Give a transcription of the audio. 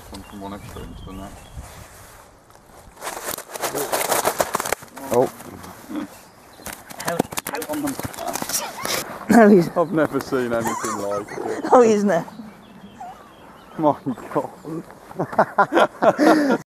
gone from one extreme to the next. Oh. No, he's. I've never seen anything like it. Oh, he's there. My God.